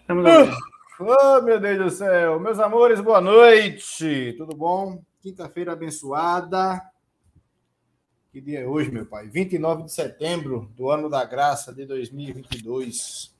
Estamos ouvindo. Oh, meu Deus do céu. Meus amores, boa noite. Tudo bom? Quinta-feira abençoada. Que dia é hoje, meu pai? 29 de setembro do ano da graça de 2022.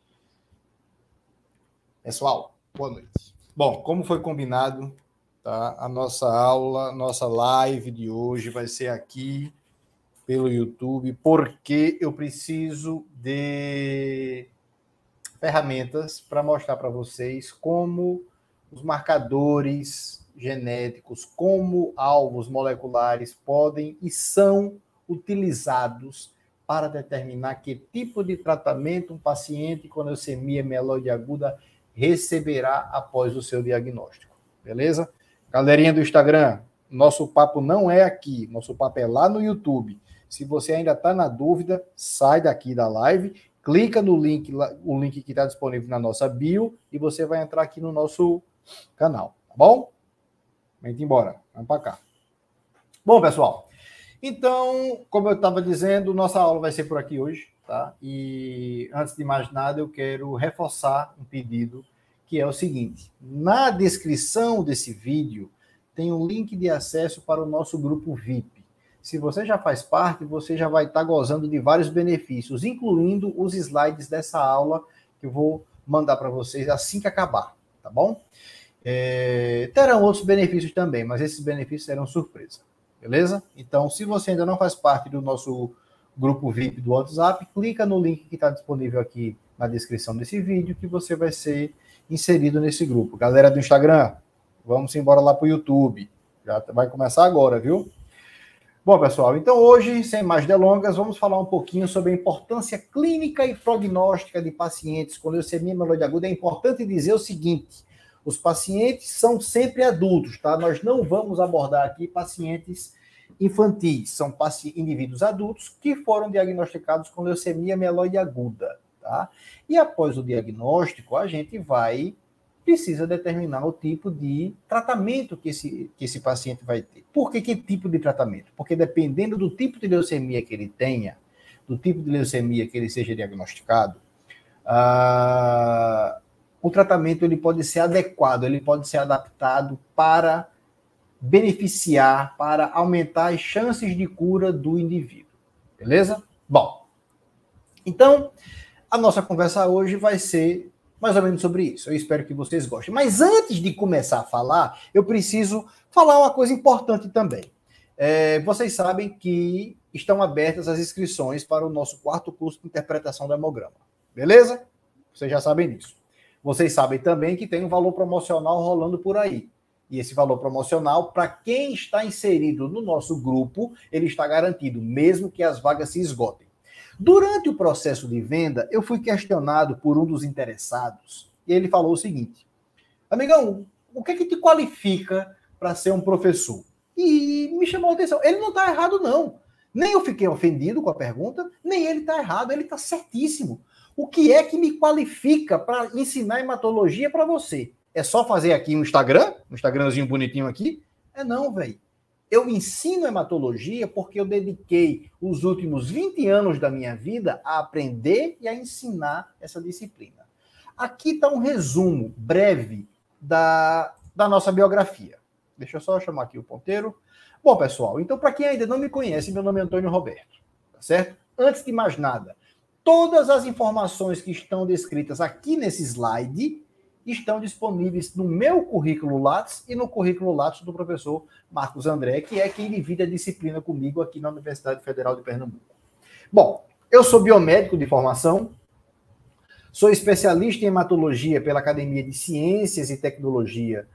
Pessoal, boa noite. Bom, como foi combinado, tá? A nossa aula, nossa live de hoje vai ser aqui pelo YouTube, porque eu preciso de ferramentas para mostrar para vocês como os marcadores genéticos, como alvos moleculares podem e são utilizados para determinar que tipo de tratamento um paciente com leucemia mieloide aguda receberá após o seu diagnóstico. Beleza? Galerinha do Instagram, nosso papo não é aqui, nosso papo é lá no YouTube. Se você ainda está na dúvida, sai daqui da live, clica no link, o link que está disponível na nossa bio, e você vai entrar aqui no nosso canal, tá bom? Vem embora, vamos para cá. Bom, pessoal, então, como eu estava dizendo, nossa aula vai ser por aqui hoje, tá? E antes de mais nada, eu quero reforçar um pedido, que é o seguinte: na descrição desse vídeo tem um link de acesso para o nosso grupo VIP. Se você já faz parte, você já vai estar gozando de vários benefícios, incluindo os slides dessa aula que eu vou mandar para vocês assim que acabar, tá bom? Terão outros benefícios também, mas esses benefícios serão surpresa, beleza? Então, se você ainda não faz parte do nosso grupo VIP do WhatsApp, clica no link que está disponível aqui na descrição desse vídeo, que você vai ser inserido nesse grupo. Galera do Instagram, vamos embora lá para o YouTube. Já vai começar agora, viu? Bom, pessoal, então hoje, sem mais delongas, vamos falar um pouquinho sobre a importância clínica e prognóstica de pacientes com leucemia mieloide aguda. É importante dizer o seguinte: os pacientes são sempre adultos, tá? Nós não vamos abordar aqui pacientes infantis, são indivíduos adultos que foram diagnosticados com leucemia mieloide aguda, tá? E após o diagnóstico, a gente precisa determinar o tipo de tratamento que esse paciente vai ter. Por que tipo de tratamento? Porque dependendo do tipo de leucemia que ele tenha, do tipo de leucemia que ele seja diagnosticado, o tratamento ele pode ser adequado, ele pode ser adaptado para beneficiar, para aumentar as chances de cura do indivíduo. Beleza? Bom, então, a nossa conversa hoje vai ser mais ou menos sobre isso. Eu espero que vocês gostem. Mas antes de começar a falar, eu preciso falar uma coisa importante também. Vocês sabem que estão abertas as inscrições para o nosso 4º curso de interpretação do hemograma. Beleza? Vocês já sabem disso. Vocês sabem também que tem um valor promocional rolando por aí. E esse valor promocional, para quem está inserido no nosso grupo, ele está garantido, mesmo que as vagas se esgotem. Durante o processo de venda, eu fui questionado por um dos interessados, e ele falou o seguinte: amigão, o que te qualifica para ser um professor? E me chamou a atenção. Ele não está errado, não. Nem eu fiquei ofendido com a pergunta, nem ele está errado, ele está certíssimo. O que é que me qualifica para ensinar hematologia para você? É só fazer aqui um Instagramzinho bonitinho aqui? Não, velho. Eu ensino hematologia porque eu dediquei os últimos 20 anos da minha vida a aprender e a ensinar essa disciplina. Aqui está um resumo breve da nossa biografia. Deixa eu só chamar aqui o ponteiro. Bom, pessoal, então para quem ainda não me conhece, meu nome é Antônio Roberto, tá certo? Antes de mais nada, todas as informações que estão descritas aqui nesse slide estão disponíveis no meu currículo Lattes e no currículo Lattes do professor Marcos André, que é quem divide a disciplina comigo aqui na Universidade Federal de Pernambuco. Bom, eu sou biomédico de formação, sou especialista em hematologia pela Academia de Ciências e Tecnologia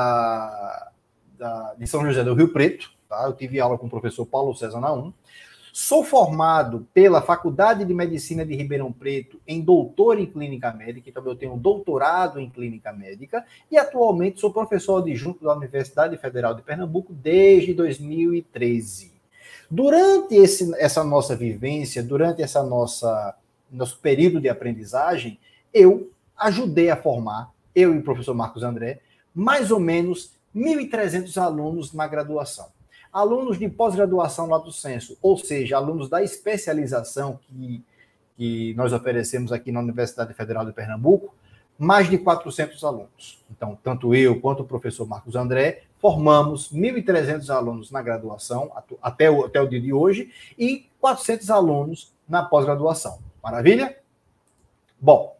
de São José do Rio Preto, tá? Eu tive aula com o professor Paulo César Naum. Sou formado pela Faculdade de Medicina de Ribeirão Preto em doutor em clínica médica, então eu tenho um doutorado em clínica médica e atualmente sou professor adjunto da Universidade Federal de Pernambuco desde 2013. Durante essa nossa vivência, durante nosso período de aprendizagem, eu ajudei a formar, eu e o professor Marcos André, mais ou menos 1.300 alunos na graduação. Alunos de pós-graduação lato sensu, ou seja, alunos da especialização que nós oferecemos aqui na Universidade Federal de Pernambuco, mais de 400 alunos. Então, tanto eu quanto o professor Marcos André formamos 1.300 alunos na graduação, até o dia de hoje, e 400 alunos na pós-graduação. Maravilha? Bom,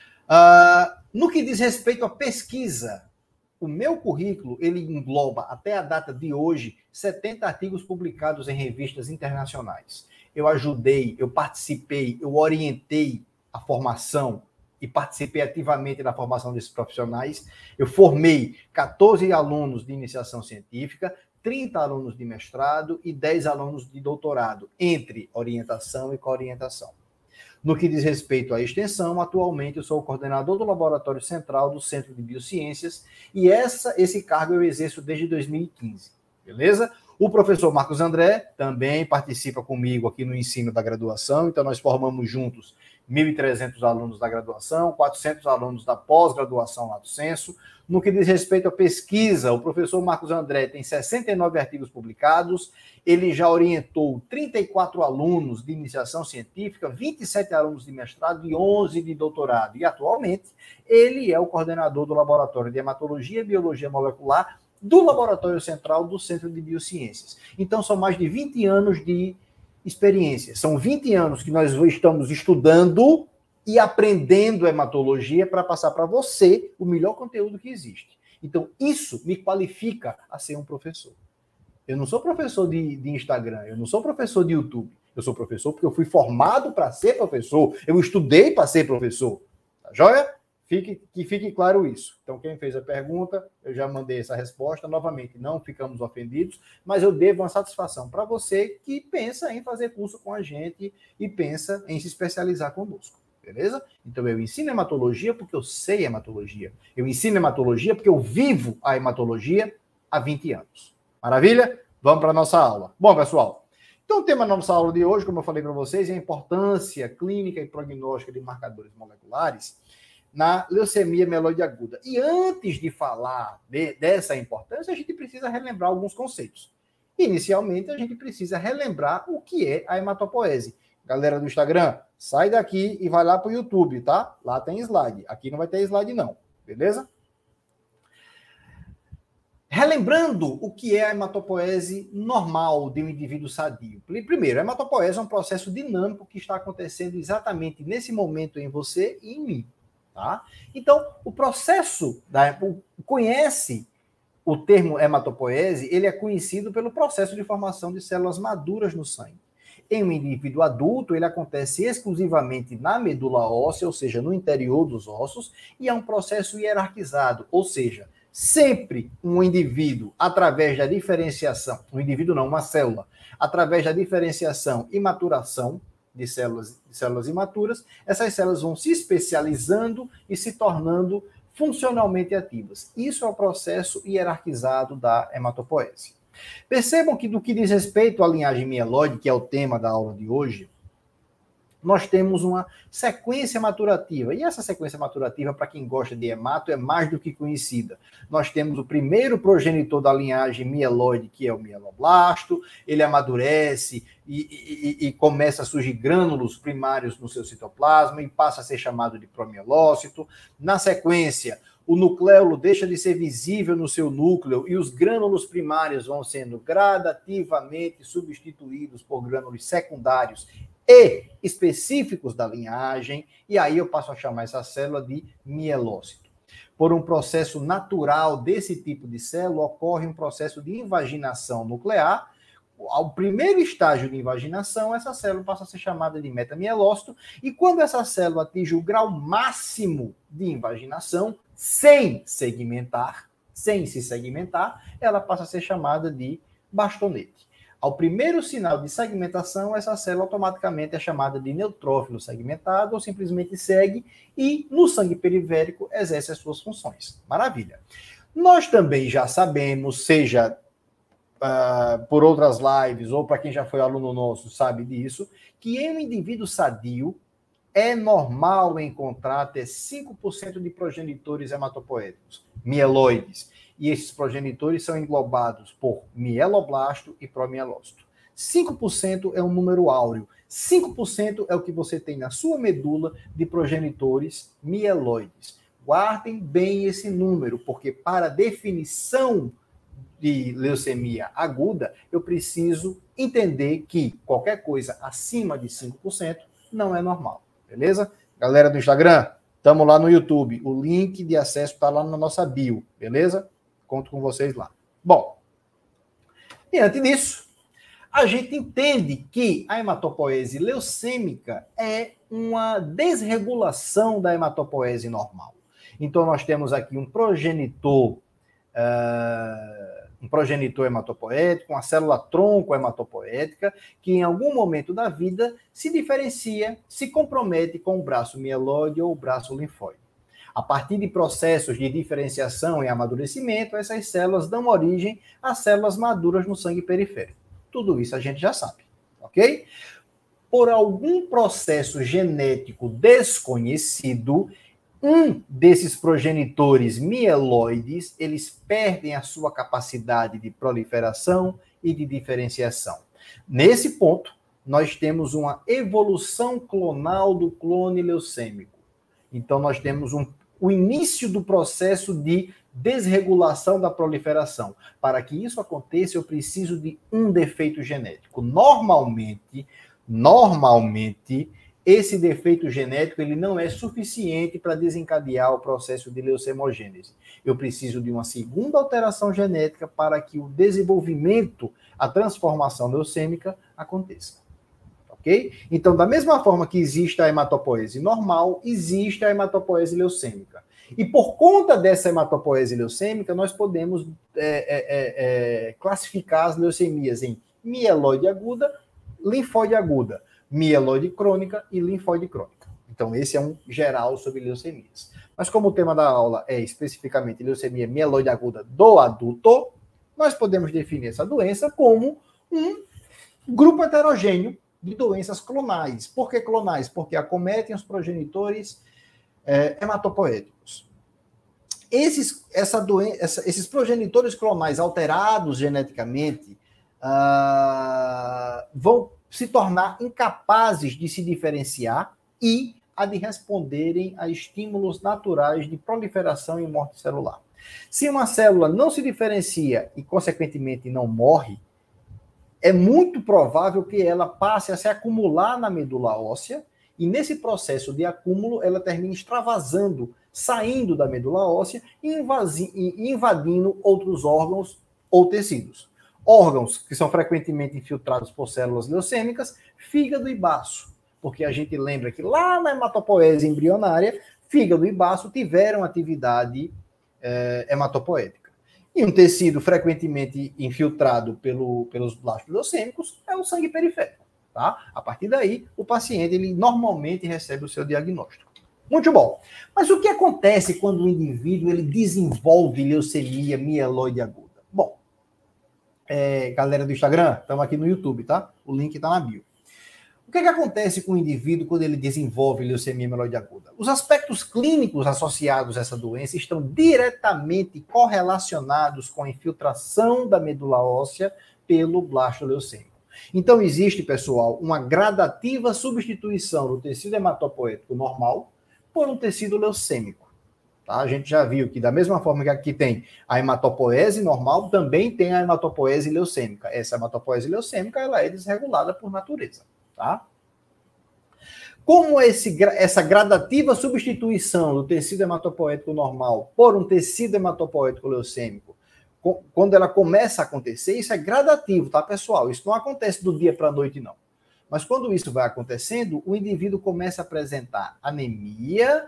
no que diz respeito à pesquisa, o meu currículo, ele engloba, até a data de hoje, 70 artigos publicados em revistas internacionais. Eu ajudei, eu participei, eu orientei a formação e participei ativamente da formação desses profissionais. Eu formei 14 alunos de iniciação científica, 30 alunos de mestrado e 10 alunos de doutorado, entre orientação e coorientação. No que diz respeito à extensão, atualmente eu sou o coordenador do Laboratório Central do Centro de Biociências e esse cargo eu exerço desde 2015, beleza? O professor Marcos André também participa comigo aqui no ensino da graduação, então nós formamos juntos 1.300 alunos da graduação, 400 alunos da pós-graduação Lato Sensu. No que diz respeito à pesquisa, o professor Marcos André tem 69 artigos publicados, ele já orientou 34 alunos de iniciação científica, 27 alunos de mestrado e 11 de doutorado. E, atualmente, ele é o coordenador do Laboratório de Hematologia e Biologia Molecular do Laboratório Central do Centro de Biociências. Então, são mais de 20 anos de experiência. São 20 anos que nós estamos estudando e aprendendo hematologia para passar para você o melhor conteúdo que existe. Então, isso me qualifica a ser um professor. Eu não sou professor de Instagram, eu não sou professor de YouTube. Eu sou professor porque eu fui formado para ser professor, eu estudei para ser professor. Tá joia? Que fique claro isso. Então, quem fez a pergunta, eu já mandei essa resposta. Novamente, não ficamos ofendidos, mas eu devo uma satisfação para você que pensa em fazer curso com a gente e pensa em se especializar conosco. Beleza? Então, eu ensino hematologia porque eu sei hematologia. Eu ensino hematologia porque eu vivo a hematologia há 20 anos. Maravilha? Vamos para a nossa aula. Bom, pessoal, então o tema da nossa aula de hoje, como eu falei para vocês, é a importância clínica e prognóstica de marcadores moleculares na leucemia mieloide aguda. E antes de falar dessa importância, a gente precisa relembrar alguns conceitos. Inicialmente, a gente precisa relembrar o que é a hematopoese. Galera do Instagram, sai daqui e vai lá para o YouTube, tá? Lá tem slide. Aqui não vai ter slide, não. Beleza? Relembrando o que é a hematopoese normal de um indivíduo sadio. Primeiro, a hematopoese é um processo dinâmico que está acontecendo exatamente nesse momento em você e em mim. Tá? Então, o processo, conhece o termo hematopoese, ele é conhecido pelo processo de formação de células maduras no sangue. Em um indivíduo adulto, ele acontece exclusivamente na medula óssea, ou seja, no interior dos ossos, e é um processo hierarquizado, ou seja, sempre um indivíduo, através da diferenciação, um indivíduo não, uma célula, através da diferenciação e maturação de células imaturas, essas células vão se especializando e se tornando funcionalmente ativas. Isso é o processo hierarquizado da hematopoese. Percebam que, do que diz respeito à linhagem mieloide, que é o tema da aula de hoje, nós temos uma sequência maturativa. E essa sequência maturativa, para quem gosta de hemato, é mais do que conhecida. Nós temos o primeiro progenitor da linhagem mieloide, que é o mieloblasto. Ele amadurece e começa a surgir grânulos primários no seu citoplasma e passa a ser chamado de promielócito. Na sequência, o nucleolo deixa de ser visível no seu núcleo e os grânulos primários vão sendo gradativamente substituídos por grânulos secundários e específicos da linhagem, e aí eu passo a chamar essa célula de mielócito. Por um processo natural desse tipo de célula, ocorre um processo de invaginação nuclear. Ao primeiro estágio de invaginação, essa célula passa a ser chamada de metamielócito, e quando essa célula atinge o grau máximo de invaginação, sem se segmentar, ela passa a ser chamada de bastonete. Ao primeiro sinal de segmentação, essa célula automaticamente é chamada de neutrófilo segmentado, ou simplesmente segue, e no sangue periférico exerce as suas funções. Maravilha. Nós também já sabemos, seja por outras lives, ou para quem já foi aluno nosso sabe disso, que em um indivíduo sadio é normal encontrar até 5% de progenitores hematopoéticos, mieloides. E esses progenitores são englobados por mieloblasto e promielócito. 5% é um número áureo. 5% é o que você tem na sua medula de progenitores mieloides. Guardem bem esse número, porque para definição de leucemia aguda, eu preciso entender que qualquer coisa acima de 5% não é normal, beleza? Galera do Instagram, estamos lá no YouTube. O link de acesso está lá na nossa bio, beleza? Conto com vocês lá. Bom, diante disso, a gente entende que a hematopoese leucêmica é uma desregulação da hematopoese normal. Então, nós temos aqui um progenitor hematopoético, uma célula tronco hematopoética, que em algum momento da vida se diferencia, se compromete com o braço mieloide ou o braço linfóide. A partir de processos de diferenciação e amadurecimento, essas células dão origem a células maduras no sangue periférico. Tudo isso a gente já sabe, ok? Por algum processo genético desconhecido, um desses progenitores mieloides, eles perdem a sua capacidade de proliferação e de diferenciação. Nesse ponto, nós temos uma evolução clonal do clone leucêmico. Então, nós temos o início do processo de desregulação da proliferação. Para que isso aconteça, eu preciso de um defeito genético. Normalmente, esse defeito genético ele não é suficiente para desencadear o processo de leucemogênese. Eu preciso de uma segunda alteração genética para que o desenvolvimento, a transformação leucêmica aconteça. Ok? Então, da mesma forma que existe a hematopoese normal, existe a hematopoese leucêmica. E por conta dessa hematopoese leucêmica, nós podemos classificar as leucemias em mieloide aguda, linfóide aguda, mieloide crônica e linfóide crônica. Então, esse é um geral sobre leucemias. Mas como o tema da aula é especificamente leucemia mieloide aguda do adulto, nós podemos definir essa doença como um grupo heterogêneo de doenças clonais. Por que clonais? Porque acometem os progenitores hematopoéticos. Esses progenitores clonais alterados geneticamente vão se tornar incapazes de se diferenciar e de responderem a estímulos naturais de proliferação e morte celular. Se uma célula não se diferencia e, consequentemente, não morre, é muito provável que ela passe a se acumular na medula óssea e, nesse processo de acúmulo, ela termine extravasando, saindo da medula óssea e invadindo outros órgãos ou tecidos. Órgãos que são frequentemente infiltrados por células leucêmicas, fígado e baço. Porque a gente lembra que lá na hematopoese embrionária, fígado e baço tiveram atividade hematopoética. E um tecido frequentemente infiltrado pelos blastos leucêmicos é o sangue periférico. Tá? A partir daí, o paciente ele normalmente recebe o seu diagnóstico. Muito bom. Mas o que acontece quando o indivíduo ele desenvolve leucemia mieloide aguda? Bom, galera do Instagram, estamos aqui no YouTube, tá? O link está na bio. O que acontece com o indivíduo quando ele desenvolve leucemia mieloide aguda? Os aspectos clínicos associados a essa doença estão diretamente correlacionados com a infiltração da medula óssea pelo blasto leucêmico. Então existe, pessoal, uma gradativa substituição do tecido hematopoético normal por um tecido leucêmico. Tá? A gente já viu que da mesma forma que aqui tem a hematopoese normal, também tem a hematopoese leucêmica. Essa hematopoese leucêmica ela é desregulada por natureza. Tá? Como essa gradativa substituição do tecido hematopoético normal por um tecido hematopoético leucêmico, quando ela começa a acontecer, isso é gradativo, tá, pessoal? Isso não acontece do dia para a noite, não. Mas quando isso vai acontecendo, o indivíduo começa a apresentar anemia,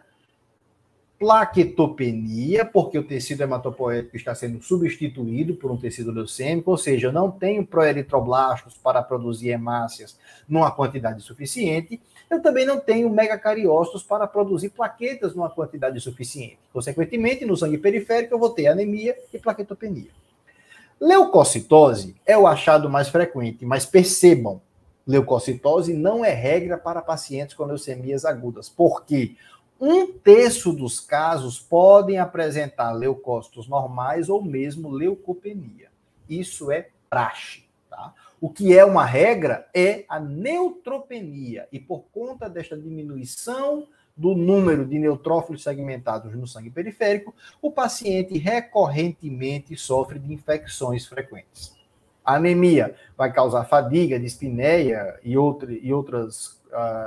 plaquetopenia, porque o tecido hematopoético está sendo substituído por um tecido leucêmico, ou seja, eu não tenho proeritroblastos para produzir hemácias numa quantidade suficiente, eu também não tenho megacariócitos para produzir plaquetas numa quantidade suficiente. Consequentemente, no sangue periférico eu vou ter anemia e plaquetopenia. Leucocitose é o achado mais frequente, mas percebam, leucocitose não é regra para pacientes com leucemias agudas, porque 1/3 dos casos podem apresentar leucócitos normais ou mesmo leucopenia. Isso é praxe, tá? O que é uma regra é a neutropenia. E por conta desta diminuição do número de neutrófilos segmentados no sangue periférico, o paciente recorrentemente sofre de infecções frequentes. A anemia vai causar fadiga, dispneia e outras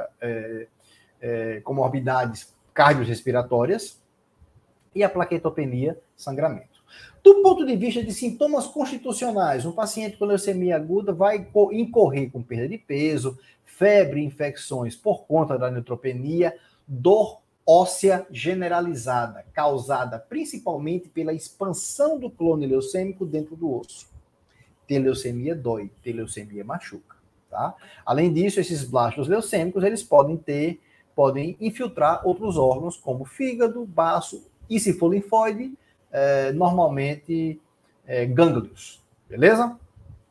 comorbidades cardiorrespiratórias, e a plaquetopenia, sangramento. Do ponto de vista de sintomas constitucionais, um paciente com leucemia aguda vai incorrer com perda de peso, febre, infecções por conta da neutropenia, dor óssea generalizada, causada principalmente pela expansão do clone leucêmico dentro do osso. Ter leucemia dói, ter leucemia machuca. Tá? Além disso, esses blastos leucêmicos eles podem infiltrar outros órgãos, como fígado, baço e, se for linfóide, normalmente gânglios. Beleza?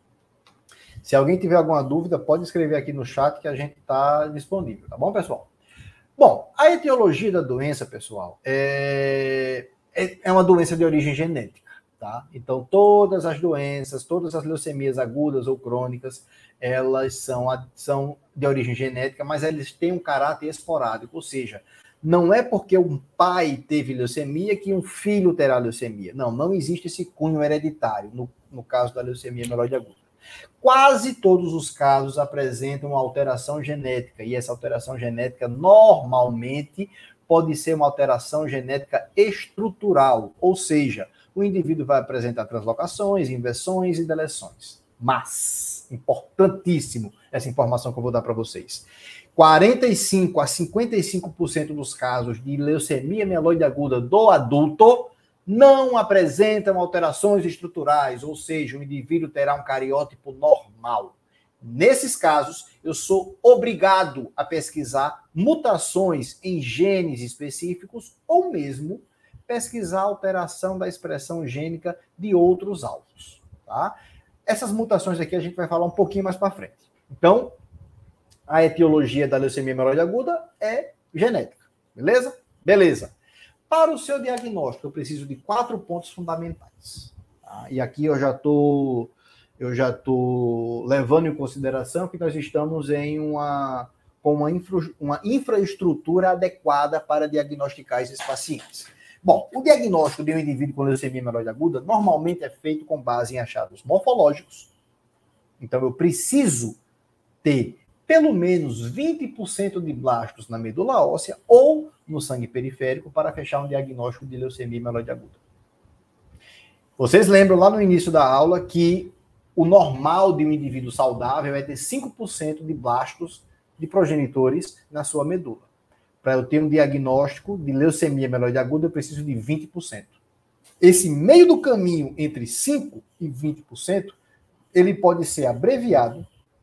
Se alguém tiver alguma dúvida, pode escrever aqui no chat que a gente está disponível. Tá bom, pessoal? Bom, a etiologia da doença, pessoal, é uma doença de origem genética. Tá? Então, todas as doenças, todas as leucemias agudas ou crônicas, elas são de origem genética, mas elas têm um caráter esporádico, ou seja, não é porque um pai teve leucemia que um filho terá leucemia. Não existe esse cunho hereditário, no caso da leucemia mieloide aguda. Quase todos os casos apresentam uma alteração genética, e essa alteração genética normalmente pode ser uma alteração genética estrutural, ou seja, o indivíduo vai apresentar translocações, inversões e deleções. Mas, importantíssimo essa informação que eu vou dar para vocês, 45 a 55% dos casos de leucemia mieloide aguda do adulto não apresentam alterações estruturais, ou seja, o indivíduo terá um cariótipo normal. Nesses casos, eu sou obrigado a pesquisar mutações em genes específicos ou mesmo pesquisar a alteração da expressão gênica de outros alvos. Tá? Essas mutações aqui a gente vai falar um pouquinho mais para frente. Então, a etiologia da leucemia mieloide aguda é genética. Beleza? Beleza. Para o seu diagnóstico, eu preciso de 4 pontos fundamentais. Tá? E aqui eu já estou levando em consideração que nós estamos com uma infraestrutura adequada para diagnosticar esses pacientes. Bom, o diagnóstico de um indivíduo com leucemia mieloide aguda normalmente é feito com base em achados morfológicos. Então, eu preciso ter pelo menos 20% de blastos na medula óssea ou no sangue periférico para fechar um diagnóstico de leucemia mieloide aguda. Vocês lembram lá no início da aula que o normal de um indivíduo saudável é ter 5% de blastos de progenitores na sua medula. Para eu ter um diagnóstico de leucemia mieloide aguda, eu preciso de 20%. Esse meio do caminho entre 5% e 20%, ele pode ser abreviado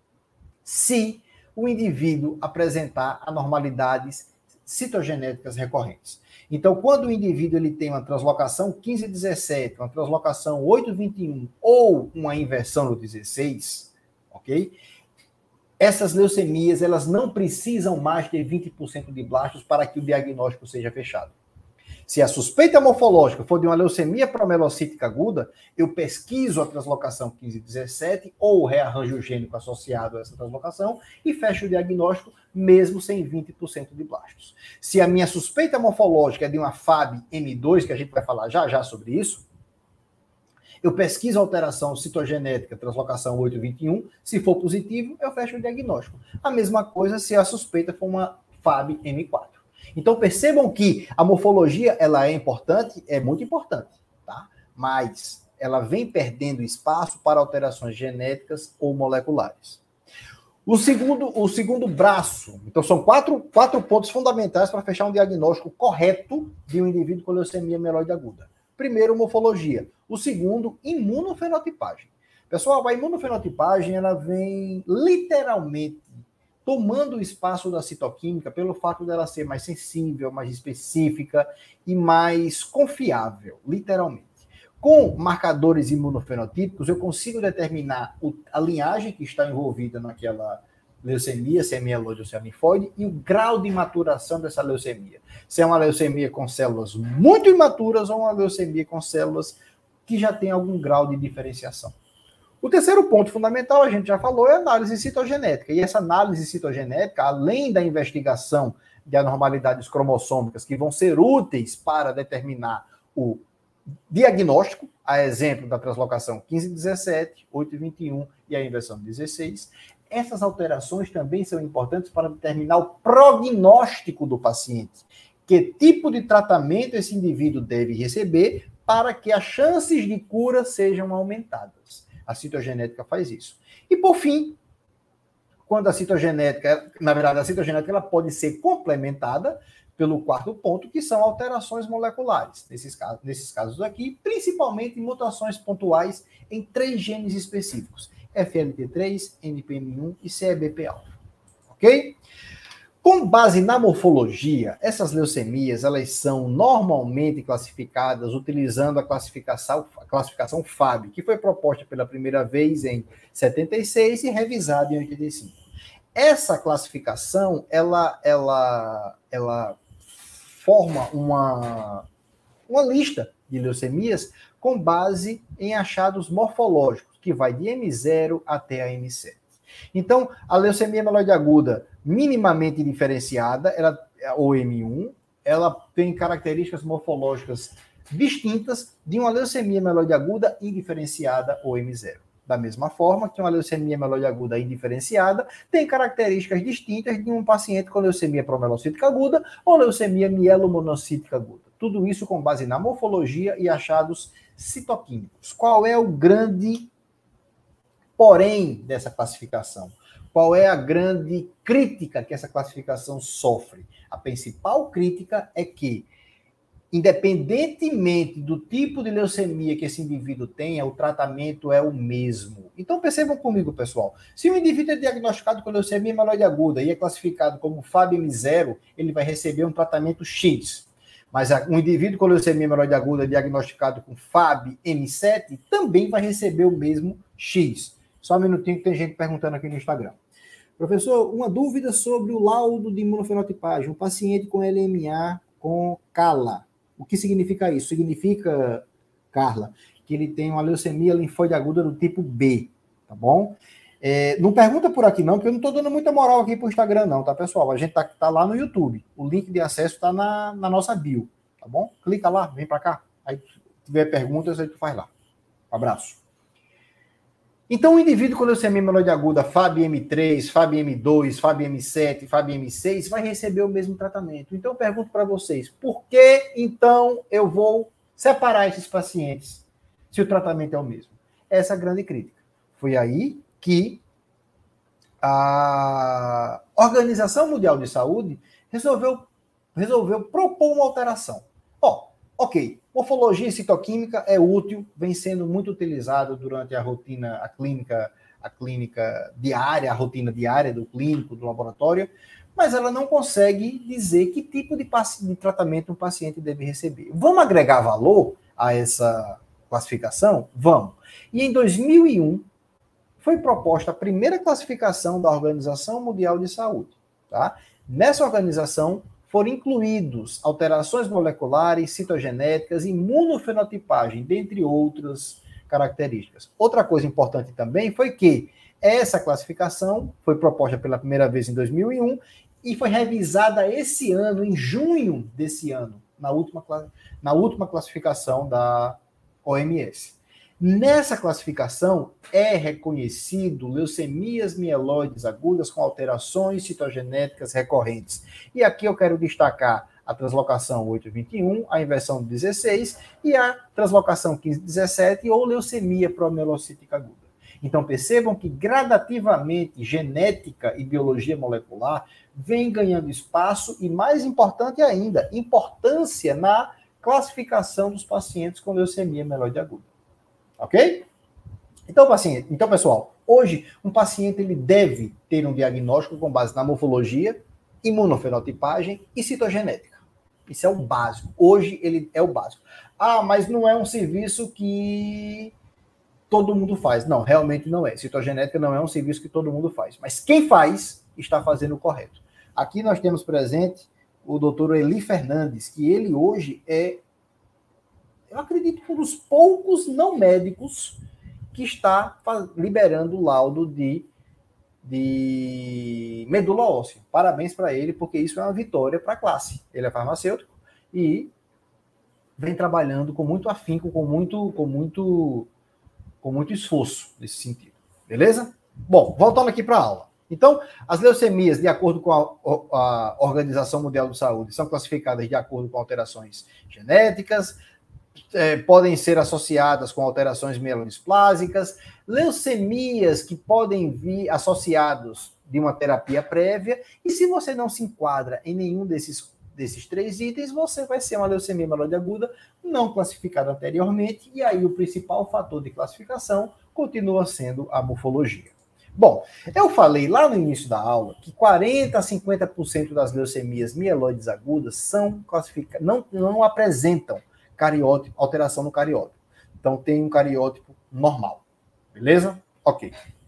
se o indivíduo apresentar anormalidades citogenéticas recorrentes. Então, quando o indivíduo ele tem uma translocação 15-17, uma translocação 8-21 ou uma inversão no 16, ok? Essas leucemias, elas não precisam mais ter 20% de blastos para que o diagnóstico seja fechado. Se a suspeita morfológica for de uma leucemia promelocítica aguda, eu pesquiso a translocação 15-17 ou o rearranjo gênico associado a essa translocação e fecho o diagnóstico mesmo sem 20% de blastos. Se a minha suspeita morfológica é de uma FAB M2, que a gente vai falar já sobre isso, eu pesquiso a alteração citogenética, translocação 8-21, se for positivo, eu fecho o diagnóstico. A mesma coisa se a suspeita for uma FAB M4. Então percebam que a morfologia ela é importante, é muito importante, tá? Mas ela vem perdendo espaço para alterações genéticas ou moleculares. O segundo braço, então são quatro pontos fundamentais para fechar um diagnóstico correto de um indivíduo com leucemia mieloide aguda. Primeiro, morfologia. O segundo, imunofenotipagem. Pessoal, a imunofenotipagem ela vem literalmente tomando o espaço da citoquímica pelo fato dela ser mais sensível, mais específica e mais confiável, literalmente. Com marcadores imunofenotípicos, eu consigo determinar a linhagem que está envolvida naquela leucemia, se é mieloide ou se é linfóide, e o grau de maturação dessa leucemia. Se é uma leucemia com células muito imaturas ou uma leucemia com células que já tem algum grau de diferenciação. O terceiro ponto fundamental, a gente já falou, é a análise citogenética. E essa análise citogenética, além da investigação de anormalidades cromossômicas que vão ser úteis para determinar o diagnóstico, a exemplo da translocação 1517, 821 e a inversão 16. Essas alterações também são importantes para determinar o prognóstico do paciente. Que tipo de tratamento esse indivíduo deve receber para que as chances de cura sejam aumentadas. A citogenética faz isso. E, por fim, quando a citogenética, na verdade, a citogenética ela pode ser complementada pelo quarto ponto, que são alterações moleculares. Nesses casos aqui, principalmente mutações pontuais em 3 genes específicos: FLT3, NPM1 e CEBP-alfa. Ok? Com base na morfologia, essas leucemias elas são normalmente classificadas utilizando a classificação FAB, que foi proposta pela primeira vez em 76 e revisada em 85. Essa classificação ela forma uma lista de leucemias com base em achados morfológicos, que vai de M0 até a M7. Então, a leucemia mieloide aguda minimamente diferenciada, ou M1, ela tem características morfológicas distintas de uma leucemia mieloide aguda indiferenciada, ou M0. Da mesma forma que uma leucemia mieloide aguda indiferenciada tem características distintas de um paciente com leucemia promelocítica aguda ou leucemia mielomonocítica aguda. Tudo isso com base na morfologia e achados citoquímicos. Qual é o grande porém dessa classificação? Qual é a grande crítica que essa classificação sofre? A principal crítica é que, independentemente do tipo de leucemia que esse indivíduo tenha, o tratamento é o mesmo. Então percebam comigo, pessoal. Se um indivíduo é diagnosticado com leucemia mieloide aguda e é classificado como FAB-M0, ele vai receber um tratamento X. Mas um indivíduo com leucemia mieloide aguda diagnosticado com FAB-M7 também vai receber o mesmo X. Só um minutinho que tem gente perguntando aqui no Instagram. Professor, uma dúvida sobre o laudo de imunofenotipagem. Um paciente com LMA com CALA. O que significa isso? Significa, Carla, que ele tem uma leucemia linfóide aguda do tipo B, tá bom? Não pergunta por aqui não, porque eu não estou dando muita moral aqui pro Instagram não, tá, pessoal? A gente tá lá no YouTube. O link de acesso está na nossa bio, tá bom? Clica lá, vem para cá. Aí, se tiver perguntas, aí tu faz lá. Um abraço. Então, o indivíduo com leucemia mieloide aguda FAB-M3, FAB-M2, FAB-M7, FAB-M6 vai receber o mesmo tratamento. Então, eu pergunto para vocês, por que, então, eu vou separar esses pacientes se o tratamento é o mesmo? Essa é a grande crítica. Foi aí que a Organização Mundial de Saúde resolveu propor uma alteração. Ok, morfologia citoquímica é útil, vem sendo muito utilizado durante a rotina, a clínica diária, a rotina diária do clínico, do laboratório, mas ela não consegue dizer que tipo de tratamento um paciente deve receber. Vamos agregar valor a essa classificação? Vamos. E em 2001, foi proposta a primeira classificação da Organização Mundial de Saúde. Tá? Nessa organização, foram incluídos alterações moleculares, citogenéticas, imunofenotipagem, dentre outras características. Outra coisa importante também foi que essa classificação foi proposta pela primeira vez em 2001 e foi revisada esse ano, em junho desse ano, na última classificação da OMS. Nessa classificação é reconhecido leucemias mieloides agudas com alterações citogenéticas recorrentes. E aqui eu quero destacar a translocação 821, a inversão 16 e a translocação 1517 ou leucemia promelocítica aguda. Então percebam que gradativamente genética e biologia molecular vem ganhando espaço e, mais importante ainda, importância na classificação dos pacientes com leucemia mieloide aguda. Ok? Então, pessoal, hoje um paciente ele deve ter um diagnóstico com base na morfologia, imunofenotipagem e citogenética. Isso é o básico. Hoje ele é o básico. Mas não é um serviço que todo mundo faz. Não, realmente não é. Citogenética não é um serviço que todo mundo faz. Mas quem faz está fazendo o correto. Aqui nós temos presente o doutor Eli Fernandes, que ele hoje eu acredito que um dos poucos não médicos que está liberando o laudo de de medula óssea. Parabéns para ele, porque isso é uma vitória para a classe. Ele é farmacêutico e vem trabalhando com muito afinco, com muito esforço nesse sentido. Beleza? Bom, voltando aqui para a aula. Então, as leucemias, de acordo com a Organização Mundial de Saúde, são classificadas de acordo com alterações genéticas, podem ser associadas com alterações mielodisplásicas, leucemias que podem vir associados de uma terapia prévia, e se você não se enquadra em nenhum desses 3 itens, você vai ser uma leucemia mieloide aguda não classificada anteriormente, e aí o principal fator de classificação continua sendo a morfologia. Bom, eu falei lá no início da aula que 40% a 50% das leucemias mieloides agudas são classificadas, não apresentam cariótipo, alteração no cariótipo. Então tem um cariótipo normal. Beleza? Ok.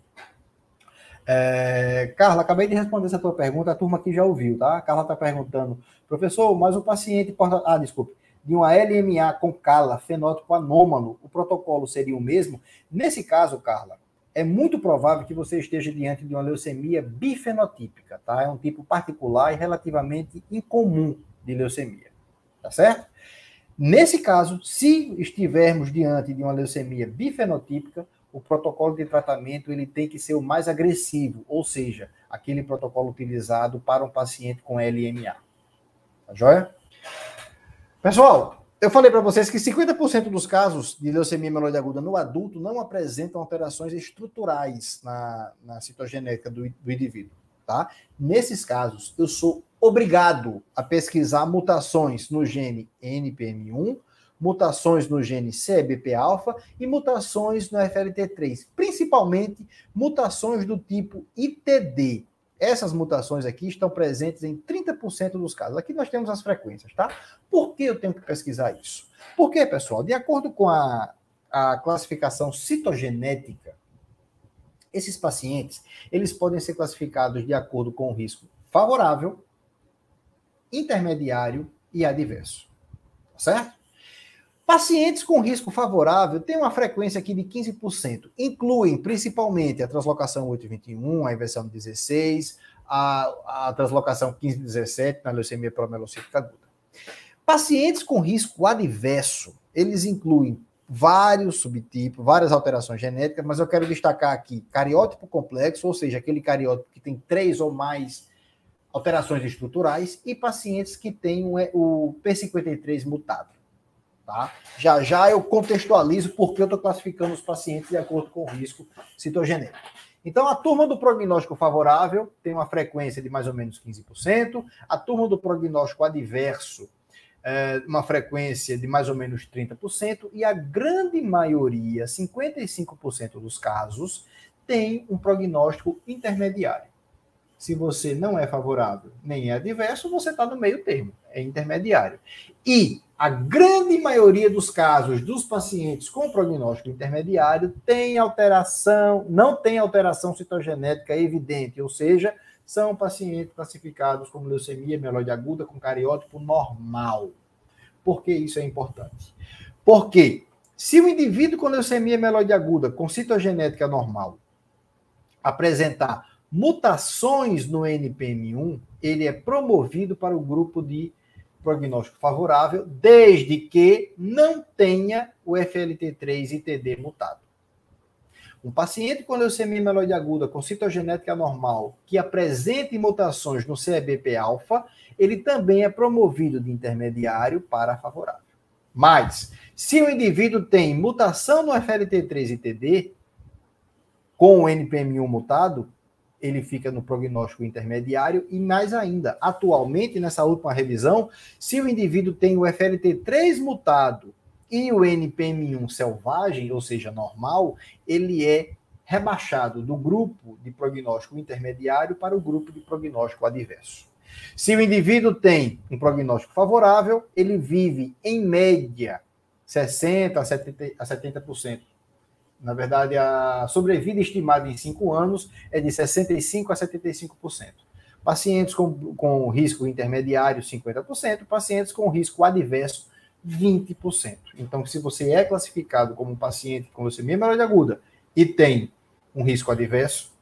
Carla, acabei de responder essa tua pergunta, a turma aqui já ouviu, tá? A Carla está perguntando, professor, mas o paciente porta... de uma LMA com CALA, fenótipo anômalo, o protocolo seria o mesmo? Nesse caso, Carla, é muito provável que você esteja diante de uma leucemia bifenotípica, tá? É um tipo particular e relativamente incomum de leucemia, tá certo? Nesse caso, se estivermos diante de uma leucemia bifenotípica, o protocolo de tratamento ele tem que ser o mais agressivo, ou seja, aquele protocolo utilizado para um paciente com LMA. Tá joia? Pessoal, eu falei para vocês que 50% dos casos de leucemia mieloide aguda no adulto não apresentam alterações estruturais na citogenética do indivíduo. Tá? Nesses casos, eu sou obrigado a pesquisar mutações no gene NPM1, mutações no gene CEBP-alfa e mutações no FLT3, principalmente mutações do tipo ITD. Essas mutações aqui estão presentes em 30% dos casos. Aqui nós temos as frequências, tá? Por que eu tenho que pesquisar isso? Porque, pessoal, de acordo com a classificação citogenética, esses pacientes, eles podem ser classificados de acordo com o risco favorável, intermediário e adverso. Certo? Pacientes com risco favorável têm uma frequência aqui de 15%. Incluem principalmente a translocação 821, a inversão 16, a translocação 1517 na leucemia promelocítica aguda. Pacientes com risco adverso, eles incluem vários subtipos, várias alterações genéticas, mas eu quero destacar aqui cariótipo complexo, ou seja, aquele cariótipo que tem 3 ou mais alterações estruturais, e pacientes que têm o P53 mutado. Tá? Já já eu contextualizo porque eu estou classificando os pacientes de acordo com o risco citogenético. Então, a turma do prognóstico favorável tem uma frequência de mais ou menos 15%, a turma do prognóstico adverso uma frequência de mais ou menos 30%, e a grande maioria, 55% dos casos, tem um prognóstico intermediário. Se você não é favorável nem é adverso, você está no meio termo, é intermediário. E a grande maioria dos casos dos pacientes com prognóstico intermediário tem alteração, não tem alteração citogenética evidente, ou seja, são pacientes classificados como leucemia mieloide aguda com cariótipo normal. Por que isso é importante? Porque se o indivíduo com leucemia mieloide aguda com citogenética normal apresentar mutações no NPM1, ele é promovido para o grupo de prognóstico favorável, desde que não tenha o FLT3 e TD mutado. Um paciente com leucemia mieloide aguda com citogenética normal que apresente mutações no CEBP-alfa, ele também é promovido de intermediário para favorável. Mas, se o indivíduo tem mutação no FLT3 e TD, com o NPM1 mutado, ele fica no prognóstico intermediário, e mais ainda, atualmente, nessa última revisão, se o indivíduo tem o FLT3 mutado e o NPM1 selvagem, ou seja, normal, ele é rebaixado do grupo de prognóstico intermediário para o grupo de prognóstico adverso. Se o indivíduo tem um prognóstico favorável, ele vive, em média, 60% a 70%. Na verdade, a sobrevida estimada em 5 anos é de 65% a 75%. Pacientes com risco intermediário, 50%. Pacientes com risco adverso, 20%. Então, se você é classificado como um paciente com leucemia mieloide aguda e tem um risco adverso,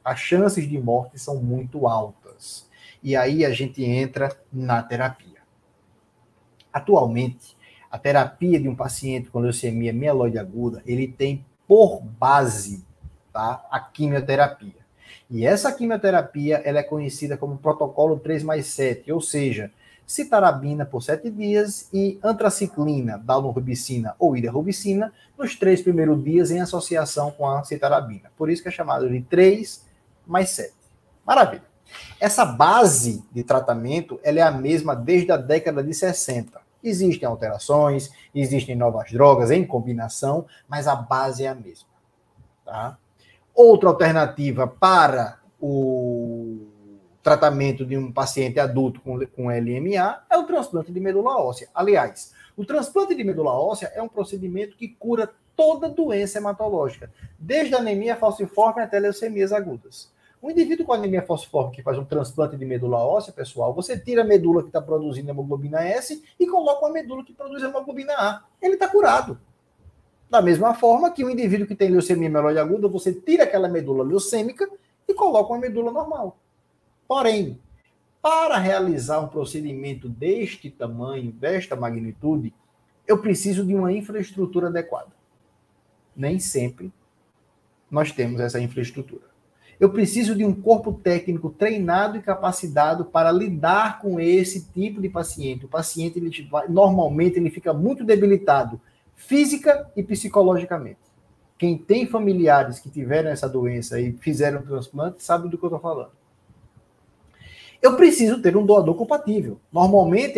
as chances de morte são muito altas. E aí a gente entra na terapia. Atualmente, a terapia de um paciente com leucemia mieloide aguda, ele tem por base, tá, a quimioterapia. E essa quimioterapia ela é conhecida como protocolo 3+7, ou seja, citarabina por 7 dias e antraciclina, daunorubicina ou idarubicina nos 3 primeiros dias em associação com a citarabina. Por isso que é chamado de 3+7. Maravilha. Essa base de tratamento ela é a mesma desde a década de 60. Existem alterações, existem novas drogas em combinação, mas a base é a mesma. Tá? Outra alternativa para o tratamento de um paciente adulto com LMA é o transplante de medula óssea. Aliás, o transplante de medula óssea é um procedimento que cura toda doença hematológica, desde a anemia falciforme até leucemias agudas. Um indivíduo com anemia falciforme que faz um transplante de medula óssea, pessoal, você tira a medula que está produzindo hemoglobina S e coloca uma medula que produz hemoglobina A. Ele está curado. Da mesma forma que o indivíduo que tem leucemia mieloide aguda, você tira aquela medula leucêmica e coloca uma medula normal. Porém, para realizar um procedimento deste tamanho, desta magnitude, eu preciso de uma infraestrutura adequada. Nem sempre nós temos essa infraestrutura. Eu preciso de um corpo técnico treinado e capacitado para lidar com esse tipo de paciente. O paciente, normalmente, ele fica muito debilitado física e psicologicamente. Quem tem familiares que tiveram essa doença e fizeram transplante sabe do que eu estou falando. Eu preciso ter um doador compatível. Normalmente, a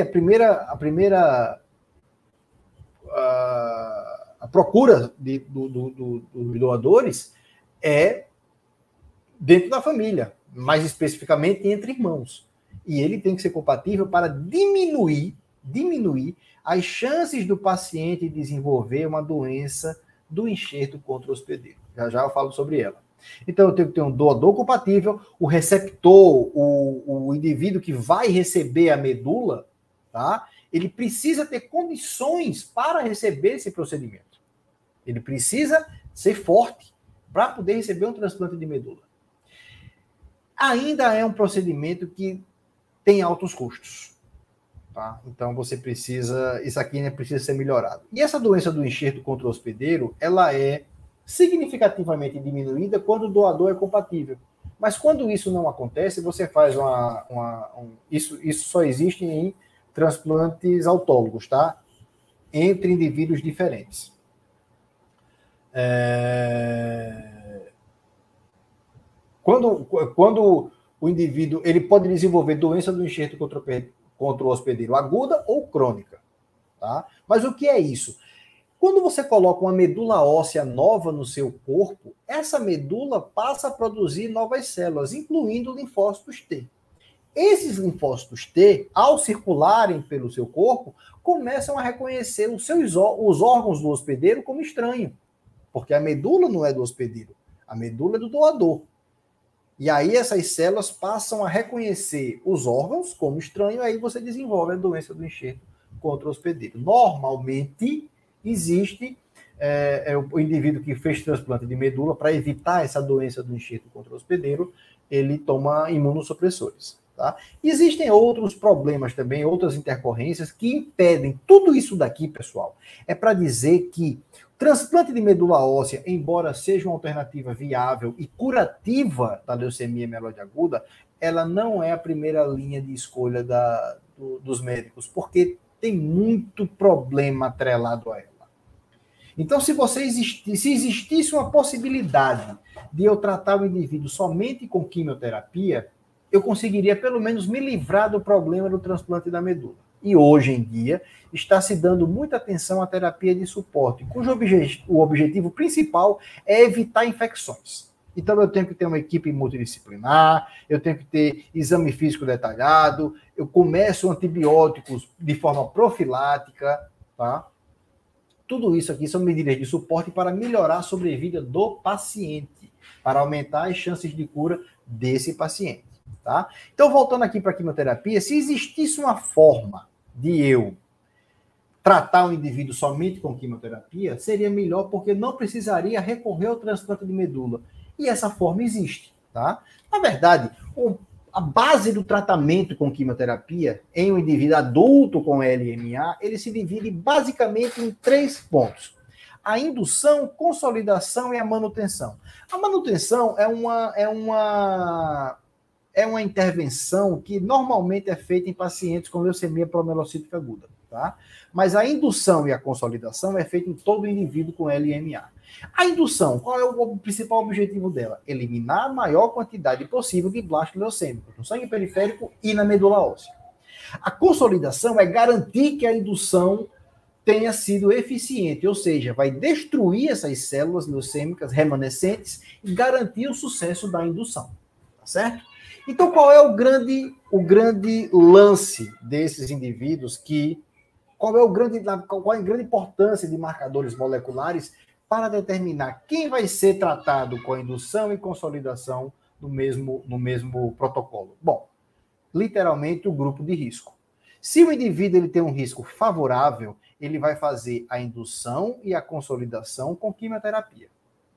procura dos doadores é dentro da família, mais especificamente entre irmãos. E ele tem que ser compatível para diminuir as chances do paciente desenvolver uma doença do enxerto contra o hospedeiro. Já eu falo sobre ela. Então, eu tenho que ter um doador compatível, o receptor, o indivíduo que vai receber a medula, tá? Ele precisa ter condições para receber esse procedimento. Ele precisa ser forte para poder receber um transplante de medula. Ainda é um procedimento que tem altos custos. Tá? Então, isso aqui precisa ser melhorado. E essa doença do enxerto contra o hospedeiro, ela é significativamente diminuída quando o doador é compatível. Mas quando isso não acontece, você faz isso só existe em transplantes autólogos, tá? Entre indivíduos diferentes. Quando o indivíduo ele pode desenvolver doença do enxerto contra o hospedeiro aguda ou crônica. Tá? Mas o que é isso? Quando você coloca uma medula óssea nova no seu corpo, essa medula passa a produzir novas células, incluindo linfócitos T. Esses linfócitos T, ao circularem pelo seu corpo, começam a reconhecer os órgãos do hospedeiro como estranho. Porque a medula não é do hospedeiro, a medula é do doador. E aí essas células passam a reconhecer os órgãos como estranho, aí você desenvolve a doença do enxerto contra o hospedeiro. Normalmente, existe o indivíduo que fez transplante de medula, para evitar essa doença do enxerto contra o hospedeiro, ele toma imunossupressores. Tá? Existem outros problemas também, outras intercorrências que impedem tudo isso daqui, pessoal. É para dizer que transplante de medula óssea, embora seja uma alternativa viável e curativa da leucemia mieloide aguda, ela não é a primeira linha de escolha dos médicos, porque tem muito problema atrelado a ela. Então, se existisse uma possibilidade de eu tratar o indivíduo somente com quimioterapia, eu conseguiria pelo menos me livrar do problema do transplante da medula. E hoje em dia está se dando muita atenção à terapia de suporte, cujo o objetivo principal é evitar infecções. Então eu tenho que ter uma equipe multidisciplinar, eu tenho que ter exame físico detalhado, eu começo antibióticos de forma profilática, tá? Tudo isso aqui são medidas de suporte para melhorar a sobrevida do paciente, para aumentar as chances de cura desse paciente. Tá? Então, voltando aqui para a quimioterapia, se existisse uma forma de eu tratar o indivíduo somente com quimioterapia, seria melhor porque não precisaria recorrer ao transplante de medula. E essa forma existe. tá? Na verdade, a base do tratamento com quimioterapia em um indivíduo adulto com LMA, ele se divide basicamente em 3 pontos. A indução, consolidação e a manutenção. A manutenção é uma intervenção que normalmente é feita em pacientes com leucemia promelocítica aguda, tá? Mas a indução e a consolidação é feita em todo indivíduo com LMA. A indução, qual é o principal objetivo dela? Eliminar a maior quantidade possível de blastos leucêmicos no sangue periférico e na medula óssea. A consolidação é garantir que a indução tenha sido eficiente, ou seja, vai destruir essas células leucêmicas remanescentes e garantir o sucesso da indução, tá certo? Então, qual é o grande lance desses indivíduos qual é a grande importância de marcadores moleculares para determinar quem vai ser tratado com a indução e consolidação no mesmo protocolo? Bom, literalmente o grupo de risco. Se o indivíduo ele tem um risco favorável, ele vai fazer a indução e a consolidação com quimioterapia.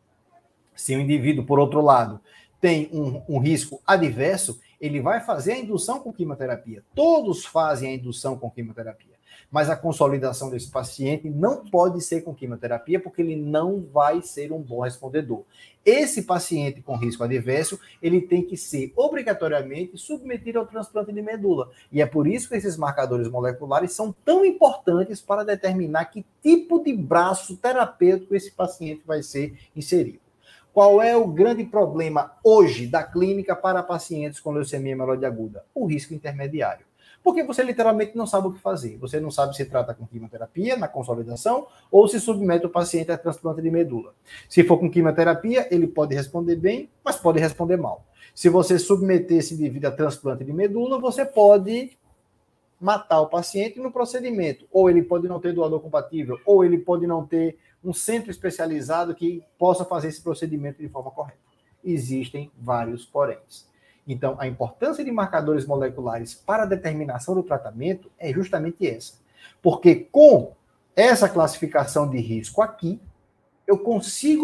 Se o indivíduo, por outro lado, tem um risco adverso, ele vai fazer a indução com quimioterapia. Todos fazem a indução com quimioterapia. Mas a consolidação desse paciente não pode ser com quimioterapia, porque ele não vai ser um bom respondedor. Esse paciente com risco adverso, ele tem que ser obrigatoriamente submetido ao transplante de medula. E é por isso que esses marcadores moleculares são tão importantes para determinar que tipo de braço terapêutico esse paciente vai ser inserido. Qual é o grande problema hoje da clínica para pacientes com leucemia mieloide aguda? O risco intermediário. Porque você literalmente não sabe o que fazer. Você não sabe se trata com quimioterapia, na consolidação, ou se submete o paciente a transplante de medula. Se for com quimioterapia, ele pode responder bem, mas pode responder mal. Se você submeter esse indivíduo a transplante de medula, você pode matar o paciente no procedimento. Ou ele pode não ter doador compatível, ou ele pode não ter um centro especializado que possa fazer esse procedimento de forma correta. Existem vários poréns. Então, a importância de marcadores moleculares para a determinação do tratamento é justamente essa. Porque com essa classificação de risco aqui, eu consigo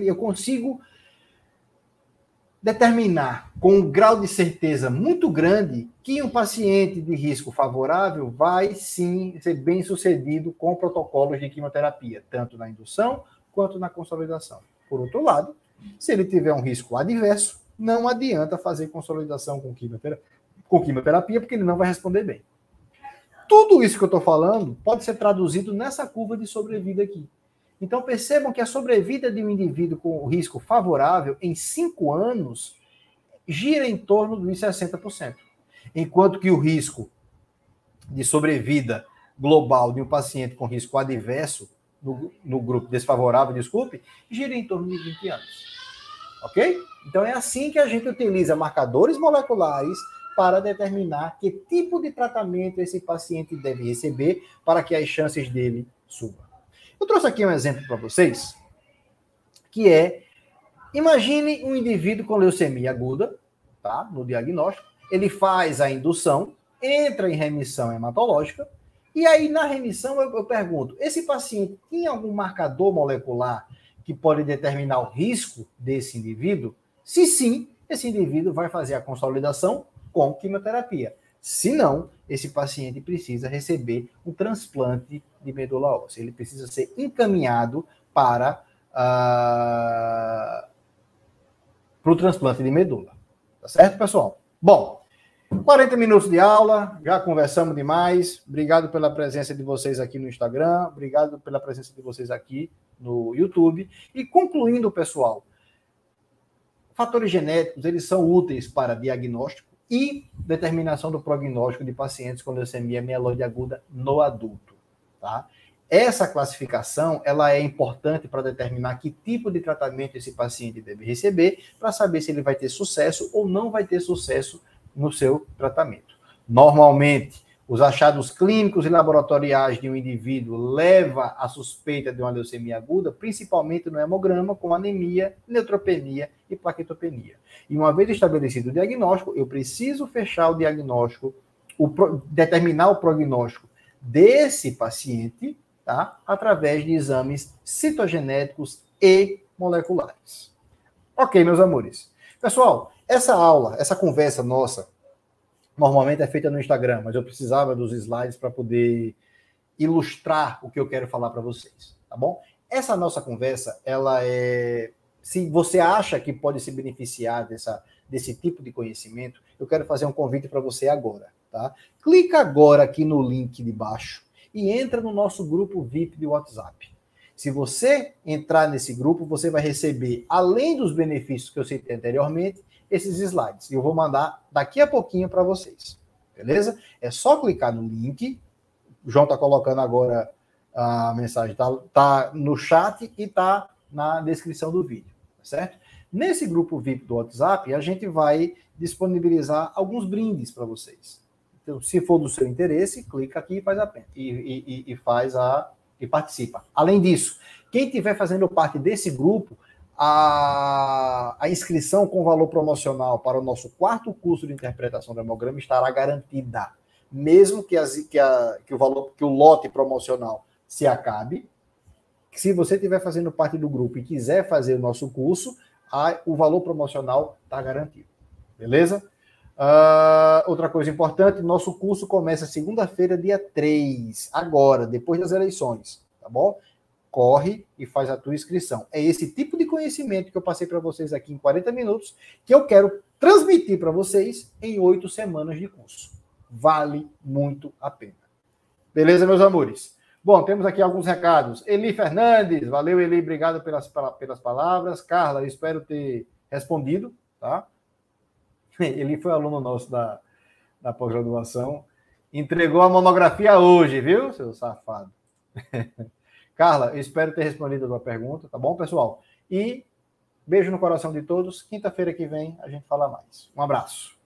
determinar com um grau de certeza muito grande que um paciente de risco favorável vai sim ser bem sucedido com protocolos de quimioterapia, tanto na indução quanto na consolidação. Por outro lado, se ele tiver um risco adverso, não adianta fazer consolidação com quimioterapia, porque ele não vai responder bem. Tudo isso que eu estou falando pode ser traduzido nessa curva de sobrevida aqui. Então, percebam que a sobrevida de um indivíduo com risco favorável em 5 anos gira em torno dos 60%. Enquanto que o risco de sobrevida global de um paciente com risco adverso, no grupo desfavorável, gira em torno de 20 anos. Ok? Então, é assim que a gente utiliza marcadores moleculares para determinar que tipo de tratamento esse paciente deve receber para que as chances dele subam. Eu trouxe aqui um exemplo para vocês, que é, imagine um indivíduo com leucemia aguda, tá? No diagnóstico, ele faz a indução, entra em remissão hematológica, e aí na remissão eu pergunto, esse paciente tinha algum marcador molecular que pode determinar o risco desse indivíduo? Se sim, esse indivíduo vai fazer a consolidação com quimioterapia. Se não, esse paciente precisa receber um transplante de medula óssea. Ele precisa ser encaminhado para o transplante de medula. Tá certo, pessoal? Bom, 40 minutos de aula, já conversamos demais. Obrigado pela presença de vocês aqui no Instagram, obrigado pela presença de vocês aqui no YouTube. E concluindo, pessoal, fatores genéticos, eles são úteis para diagnóstico e determinação do prognóstico de pacientes com leucemia mieloide aguda no adulto, tá? Essa classificação, ela é importante para determinar que tipo de tratamento esse paciente deve receber, para saber se ele vai ter sucesso ou não vai ter sucesso no seu tratamento. Normalmente, os achados clínicos e laboratoriais de um indivíduo levam à suspeita de uma leucemia aguda, principalmente no hemograma, com anemia, neutropenia e plaquetopenia. E uma vez estabelecido o diagnóstico, eu preciso fechar o diagnóstico, determinar o prognóstico desse paciente, tá? Através de exames citogenéticos e moleculares. Ok, meus amores. Pessoal, essa aula, essa conversa nossa, normalmente é feita no Instagram, mas eu precisava dos slides para poder ilustrar o que eu quero falar para vocês, tá bom? Essa nossa conversa, ela é... Se você acha que pode se beneficiar desse tipo de conhecimento, eu quero fazer um convite para você agora, tá? Clica agora aqui no link de baixo e entra no nosso grupo VIP de WhatsApp. Se você entrar nesse grupo, você vai receber, além dos benefícios que eu citei anteriormente, esses slides. E eu vou mandar daqui a pouquinho para vocês, beleza? É só clicar no link. O João está colocando agora a mensagem, tá no chat e tá na descrição do vídeo, tá certo? Nesse grupo VIP do WhatsApp, a gente vai disponibilizar alguns brindes para vocês. Então, se for do seu interesse, clica aqui e faz a pena e participa. Além disso, quem estiver fazendo parte desse grupo, a inscrição com valor promocional para o nosso 4º curso de interpretação do hemograma estará garantida. Mesmo que o lote promocional se acabe, se você estiver fazendo parte do grupo e quiser fazer o nosso curso, o valor promocional está garantido. Beleza? Outra coisa importante, nosso curso começa segunda-feira, dia 3, agora, depois das eleições, tá bom? Corre e faz a tua inscrição. É esse tipo de conhecimento que eu passei para vocês aqui em 40 minutos que eu quero transmitir para vocês em 8 semanas de curso. Vale muito a pena. Beleza, meus amores? Bom, temos aqui alguns recados. Eli Fernandes, valeu, Eli, obrigado pelas palavras. Carla, eu espero ter respondido, tá? Ele foi aluno nosso da pós-graduação. Entregou a monografia hoje, viu, seu safado? Carla, eu espero ter respondido a tua pergunta, tá bom, pessoal? E beijo no coração de todos. Quinta-feira que vem a gente fala mais. Um abraço.